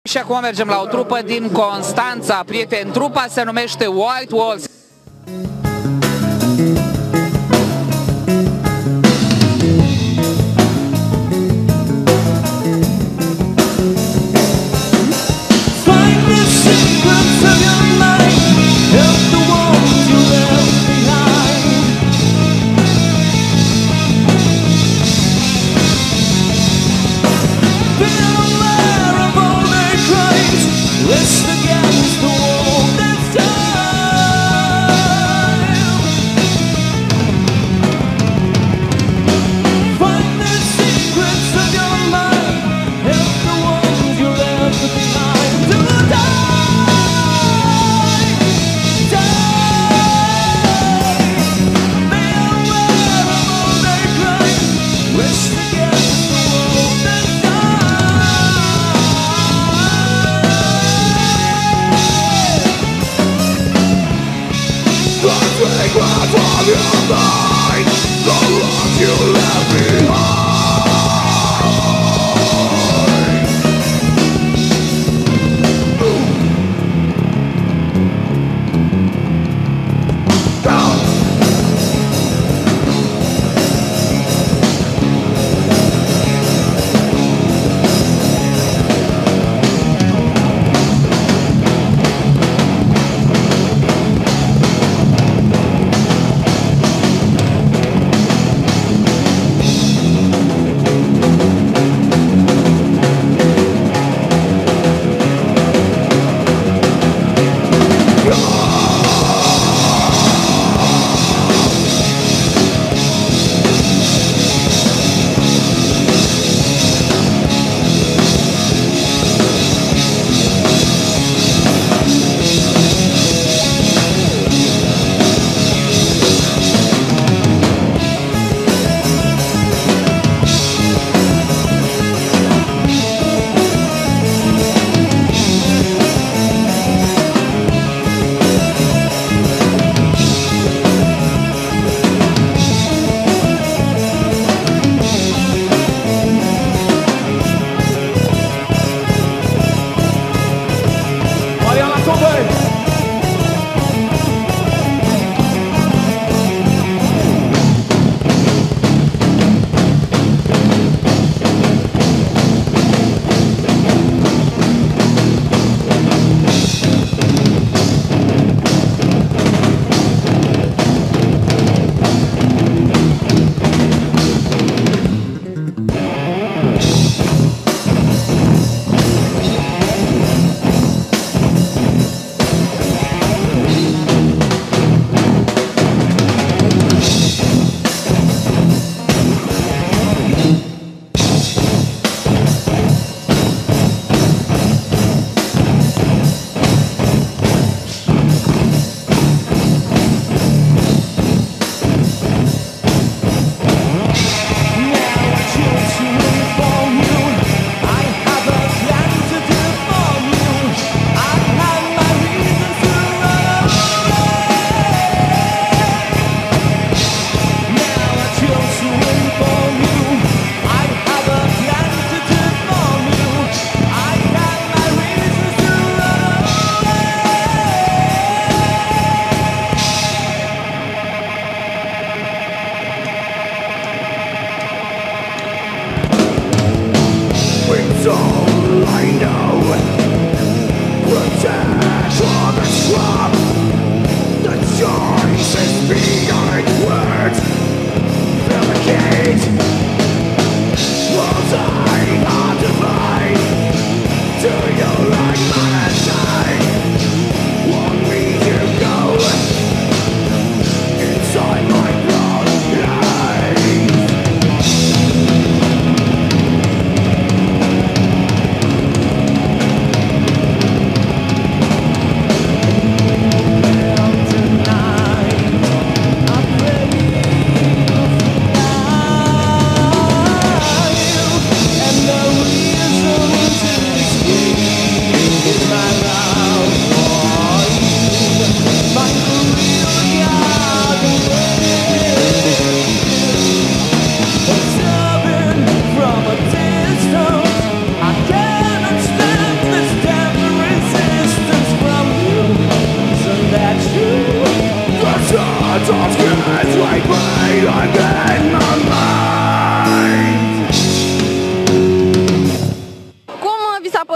Și acum mergem la o trupă din Constanța, prieteni. Trupa se numește White Walls. Take what from your mind, the love you left behind.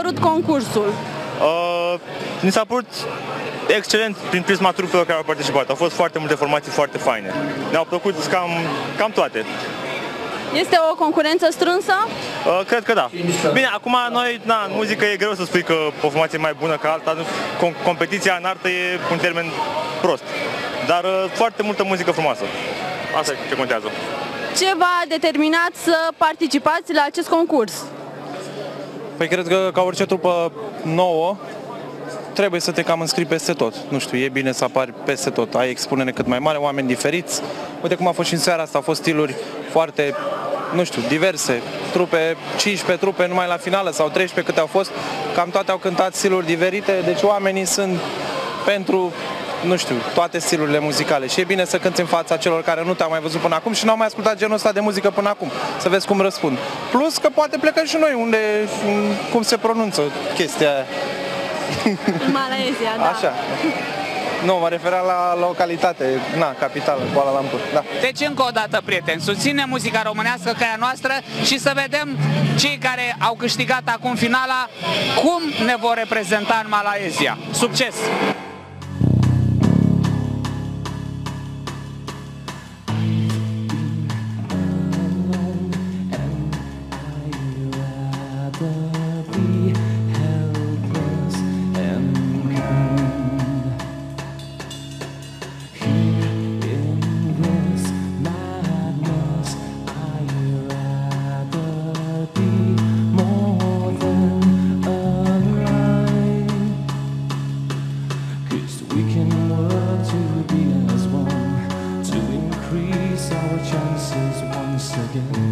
părut concursul? Mi s-a părut excelent prin prisma trupelor care au participat. Au fost foarte multe formații foarte faine. Ne-au plăcut cam toate. Este o concurență strânsă? Cred că da. Bine, acum noi, în muzică e greu să spui că o formație e mai bună ca alta. Competiția în artă e un termen prost. Dar foarte multă muzică frumoasă. Asta e ce contează. Ce v-a determinat să participați la acest concurs? Păi cred că ca orice trupă nouă trebuie să te cam înscrii peste tot. Nu știu, e bine să apari peste tot. Ai expunere cât mai mare, oameni diferiți. Uite cum a fost și în seara asta, au fost stiluri foarte, nu știu, diverse. Trupe, 15 trupe numai la finală sau 13 câte au fost. Cam toate au cântat stiluri diferite, deci oamenii sunt pentru, nu știu, toate stilurile muzicale. Și e bine să cânti în fața celor care nu te-au mai văzut până acum și n-au mai ascultat genul ăsta de muzică până acum. Să vezi cum răspund. Plus că poate plecăm și noi unde, cum se pronunță chestia aia. Malaysia, da. Așa. Nu, mă refeream la localitate, capitală, Kuala Lumpur. Da. Deci încă o dată, prieteni, susținem muzica românească ca a noastră și să vedem cei care au câștigat acum finala cum ne vor reprezenta în Malaysia. Succes! We can work to be as one, to increase our chances once again.